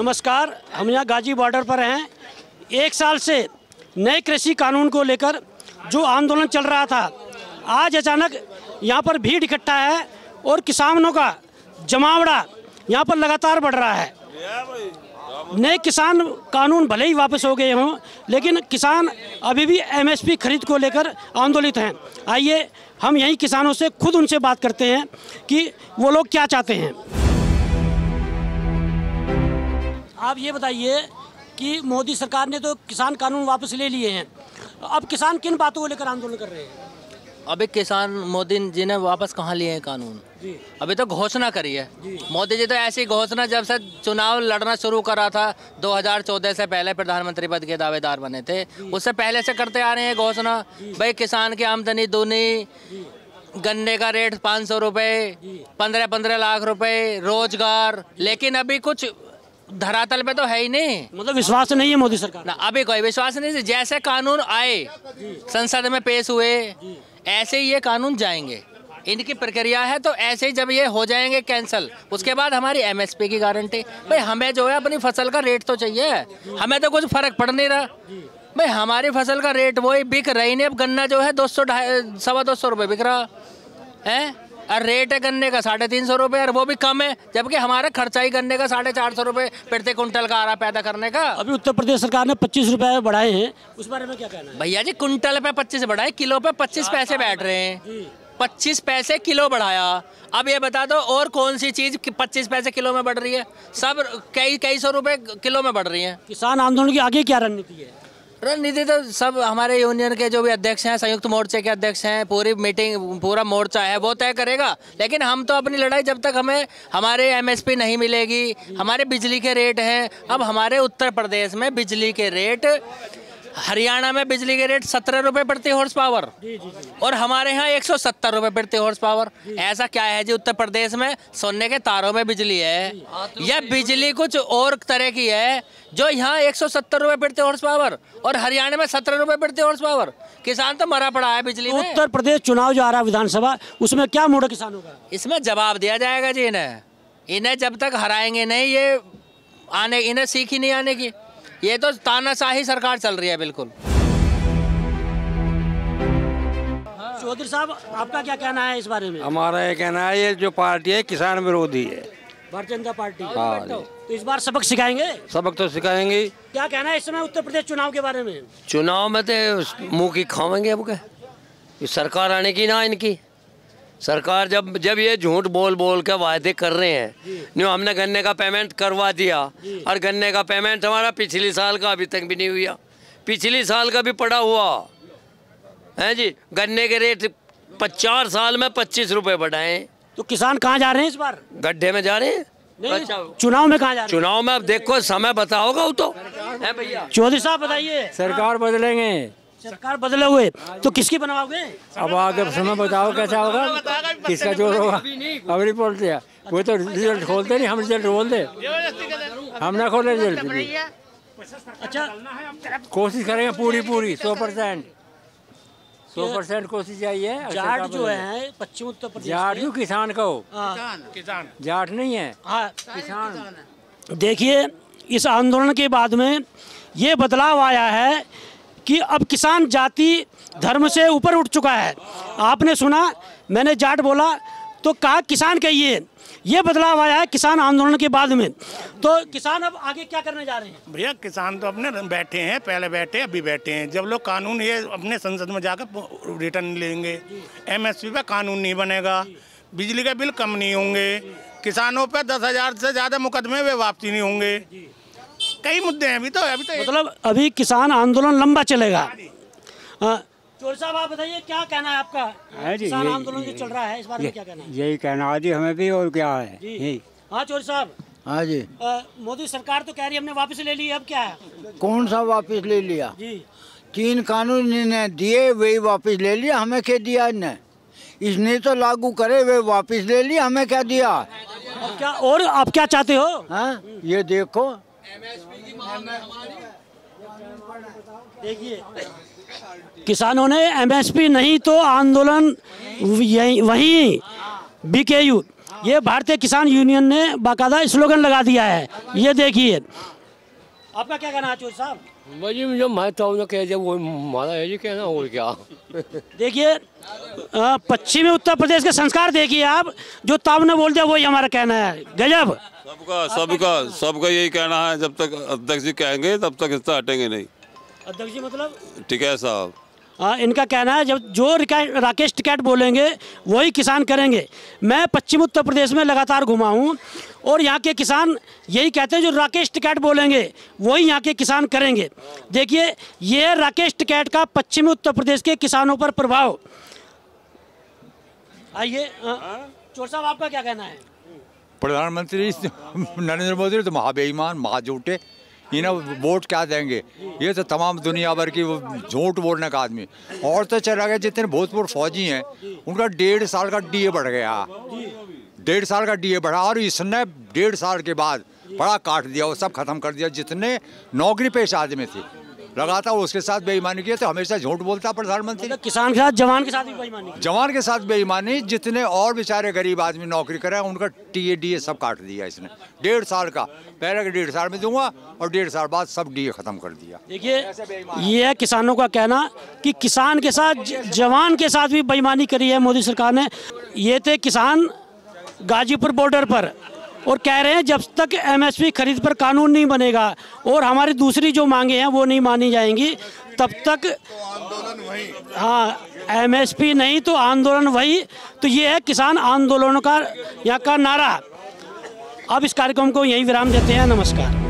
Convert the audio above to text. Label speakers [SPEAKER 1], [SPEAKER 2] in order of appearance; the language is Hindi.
[SPEAKER 1] नमस्कार, हम यहाँ गाजी बॉर्डर पर हैं। एक साल से नए कृषि कानून को लेकर जो आंदोलन चल रहा था, आज अचानक यहाँ पर भीड़ इकट्ठा है और किसानों का जमावड़ा यहाँ पर लगातार बढ़ रहा है। नए किसान कानून भले ही वापस हो गए हों, लेकिन किसान अभी भी एमएसपी खरीद को लेकर आंदोलित हैं। आइए हम यहीं किसानों से खुद उनसे बात करते हैं कि वो लोग क्या चाहते हैं। आप ये बताइए कि मोदी सरकार ने तो किसान कानून वापस ले लिए हैं, अब किसान किन बातों को लेकर आंदोलन कर रहे हैं?
[SPEAKER 2] अभी किसान मोदी जी ने वापस कहाँ लिए हैं कानून जी? अभी तो घोषणा करी है मोदी जी। तो ऐसी घोषणा जब से चुनाव लड़ना शुरू करा था 2014 से पहले प्रधानमंत्री पद के दावेदार बने थे, उससे पहले से करते आ रहे हैं घोषणा। भाई किसान की आमदनी दूनी, गन्ने का रेट 500 रुपये, 15-15 लाख रुपए रोजगार, लेकिन अभी कुछ धरातल पे तो है ही नहीं।
[SPEAKER 1] मतलब विश्वास नहीं है मोदी सरकार
[SPEAKER 2] ना, अभी कोई विश्वास नहीं। जैसे कानून आए संसद में पेश हुए ऐसे ही ये कानून जाएंगे, इनकी प्रक्रिया है। तो ऐसे ही जब ये हो जाएंगे कैंसल, उसके बाद हमारी एमएसपी की गारंटी। भाई हमें जो है अपनी फसल का रेट तो चाहिए, हमें तो कुछ फर्क पड़ नहीं रहा। भाई हमारी फसल का रेट वही बिक रही नहीं। अब गन्ना जो है 200-250 रुपये बिक रहा है और रेट है गन्ने का 350 रुपये, और वो भी कम है, जबकि हमारा खर्चा ही गन्ने का 450 रुपये प्रति कुंटल का आ रहा पैदा करने का।
[SPEAKER 1] अभी उत्तर प्रदेश सरकार ने 25 रुपये बढ़ाए हैं, उस बारे में क्या कहना है?
[SPEAKER 2] भैया जी कुंटल पे 25 बढ़ाए, किलो पे 25 पैसे बैठ रहे हैं। 25 पैसे किलो बढ़ाया। अब ये बता दो और कौन सी चीज 25 पैसे किलो में बढ़ रही है? सब कई सौ रुपए किलो में बढ़ रही है।
[SPEAKER 1] किसान आंदोलन की आगे क्या रणनीति है?
[SPEAKER 2] रणनीति तो सब हमारे यूनियन के जो भी अध्यक्ष हैं, संयुक्त मोर्चे के अध्यक्ष हैं, पूरी मीटिंग पूरा मोर्चा है वो तय करेगा। लेकिन हम तो अपनी लड़ाई जब तक हमें हमारे एमएसपी नहीं मिलेगी, हमारे बिजली के रेट हैं। अब हमारे उत्तर प्रदेश में बिजली के रेट, हरियाणा में बिजली के रेट 17 रुपये प्रति हॉर्स पावर और हमारे यहाँ 170 रुपये प्रति हॉर्स पावर। ऐसा क्या है जी उत्तर प्रदेश में सोने के तारों में बिजली है? यह बिजली कुछ और तरह की है जो यहाँ 170 रुपये प्रति हॉर्स पावर और हरियाणा में 17 रुपये प्रति हॉर्स पावर। किसान तो मरा पड़ा है बिजली में।
[SPEAKER 1] उत्तर प्रदेश चुनाव जो आ रहा है विधानसभा, उसमें क्या मूड है किसानों का?
[SPEAKER 2] इसमें जवाब दिया जाएगा जी। इन्हें जब तक हराएंगे नहीं, ये इन्हें सीख ही नहीं आने की। ये तो तानाशाही सरकार चल रही है बिल्कुल।
[SPEAKER 1] चौधरी साहब, आपका क्या कहना है इस बारे में?
[SPEAKER 3] हमारा ये कहना है, ये जो पार्टी है किसान विरोधी है,
[SPEAKER 1] भारतीय जनता पार्टी।
[SPEAKER 3] हाँ।
[SPEAKER 1] तो इस बार सबक सिखाएंगे?
[SPEAKER 3] सबक तो सिखाएंगे।
[SPEAKER 1] क्या कहना है इस समय उत्तर प्रदेश चुनाव के बारे में?
[SPEAKER 3] चुनाव में तो मुंह की खावेंगे। अब क्या सरकार आने की ना, इनकी सरकार जब ये झूठ बोल बोल के वायदे कर रहे हैं, न्यू हमने गन्ने का पेमेंट करवा दिया और गन्ने का पेमेंट हमारा पिछले साल का अभी तक भी नहीं हुआ, पिछले साल का भी पड़ा हुआ है जी। गन्ने के रेट 4 साल में 25 रुपये बढ़ाए।
[SPEAKER 1] तो किसान कहाँ जा रहे हैं इस बार?
[SPEAKER 3] गड्ढे में जा रहे हैं।
[SPEAKER 1] अच्छा, चुनाव में कहाँ जा रहे हैं?
[SPEAKER 3] चुनाव में अब देखो समय बताओगा वो तो है भैया।
[SPEAKER 1] चौधरी साहब बताइए।
[SPEAKER 4] सरकार बदलेंगे,
[SPEAKER 1] सरकार बदले हुए तो किसकी बनवाओगे?
[SPEAKER 4] अब आगे समय बताओ कैसा होगा, किसका जोर होगा। अब रिपोर्ट दिया, वो तो रिजल्ट खोलते नहीं, हम रिजल्ट खोल दे, हम ना खोले रिजल्ट।
[SPEAKER 1] अच्छा,
[SPEAKER 4] कोशिश करेंगे पूरी 100% कोशिश चाहिए।
[SPEAKER 1] जाट जो है पश्चिम उत्तर प्रदेश,
[SPEAKER 4] जाट जो किसान का हो,
[SPEAKER 1] किसान
[SPEAKER 4] जाट नहीं है,
[SPEAKER 1] हाँ
[SPEAKER 4] किसान।
[SPEAKER 1] देखिए, इस आंदोलन के बाद में ये बदलाव आया है कि अब किसान जाति धर्म से ऊपर उठ चुका है। आपने सुना, मैंने जाट बोला तो कहा किसान कहिए। ये बदलाव आया है किसान आंदोलन के बाद में। तो किसान अब आगे क्या करने जा रहे हैं?
[SPEAKER 5] भैया किसान तो अपने बैठे हैं, पहले बैठे अभी बैठे हैं। जब लोग कानून ये अपने संसद में जाकर रिटर्न लेंगे, एमएसपी पे कानून नहीं बनेगा, बिजली के बिल कम नहीं होंगे, किसानों पे 10,000 से ज़्यादा मुकदमे वे वापसी नहीं होंगे। कई मुद्दे हैं अभी तो
[SPEAKER 1] मतलब अभी किसान आंदोलन लंबा चलेगा। चौधरी साहब, आप बताइए क्या कहना है आपका? किसान आंदोलन जो चल रहा है इस बारे में क्या कहना है?
[SPEAKER 4] यही कहना है जी हमें भी, और क्या है जी।
[SPEAKER 1] हाँ चौधरी साहब।
[SPEAKER 4] हाँ जी।
[SPEAKER 1] मोदी सरकार तो कह रही है हमने वापस ले ली, अब क्या है?
[SPEAKER 4] कौन सा वापस ले लिया
[SPEAKER 1] जी?
[SPEAKER 4] 3 कानून इन्हें दिए, वही वापस ले लिया। हमें क्या दिया इन्हें? इसने तो लागू करे, वे वापस ले लिया, हमें क्या दिया?
[SPEAKER 1] अब क्या और आप क्या चाहते हो?
[SPEAKER 4] हाँ ये देखो,
[SPEAKER 1] देखिए, किसानों ने एमएसपी नहीं तो आंदोलन वहीं बीकेयू ये भारतीय किसान यूनियन ने बाकायदा स्लोगन लगा दिया है, ये देखिए। आपका क्या कहना है चौधरी साहब?
[SPEAKER 4] भाई जो मैं तो कह जब वो हमारा है जी कहना और क्या।
[SPEAKER 1] देखिए पश्चिमी उत्तर प्रदेश के संस्कार देखिए आप, जो ताऊ ने बोल दिया वही हमारा कहना है। गजब।
[SPEAKER 6] सबका यही कहना है, जब तक अध्यक्ष जी कहेंगे तब तक इससे हटेंगे नहीं।
[SPEAKER 1] अध्यक्ष जी मतलब
[SPEAKER 6] ठीक है साहब।
[SPEAKER 1] इनका कहना है जब जो राकेश टिकैत बोलेंगे वही किसान करेंगे। मैं पश्चिम उत्तर प्रदेश में लगातार घुमा हूँ और यहाँ के किसान यही कहते हैं जो राकेश टिकैत बोलेंगे वही यहाँ के किसान करेंगे। देखिए ये राकेश टिकैत का पश्चिमी उत्तर प्रदेश के किसानों पर प्रभाव। आइए चोर साहब आपका क्या कहना है?
[SPEAKER 7] प्रधानमंत्री नरेंद्र मोदी तो महाबेईमान महाझूठे, इन्हें वोट क्या देंगे? ये तो तमाम दुनिया भर की झूठ बोलने का आदमी। और तो चला गया जितने भूतपूर्व फौजी हैं उनका 1.5 साल का डीए बढ़ गया, 1.5 साल का डीए बढ़ा, और इसने 1.5 साल के बाद बड़ा काट दिया, वो सब खत्म कर दिया। जितने नौकरी पेश आदमी थे लगातार उसके साथ बेईमानी की, तो हमेशा झूठ बोलता प्रधानमंत्री।
[SPEAKER 1] मतलब किसान के साथ जवान के साथ भी बेईमानी,
[SPEAKER 7] जवान के साथ बेईमानी। जितने और बेचारे गरीब आदमी नौकरी करे उनका टीए डीए सब काट दिया इसने 1.5 साल का। पहले के 1.5 साल में दूंगा और 1.5 साल बाद सब डीए खत्म कर दिया।
[SPEAKER 1] देखिए ये है किसानों का कहना कि किसान के साथ जवान के साथ भी बेईमानी करी है मोदी सरकार ने। ये थे किसान गाजीपुर बॉर्डर पर और कह रहे हैं जब तक एमएसपी खरीद पर कानून नहीं बनेगा और हमारी दूसरी जो मांगे हैं वो नहीं मानी जाएंगी तब तक एमएसपी नहीं तो आंदोलन वही। तो ये है किसान आंदोलनों का यहाँ का नारा। अब इस कार्यक्रम को यहीं विराम देते हैं। नमस्कार।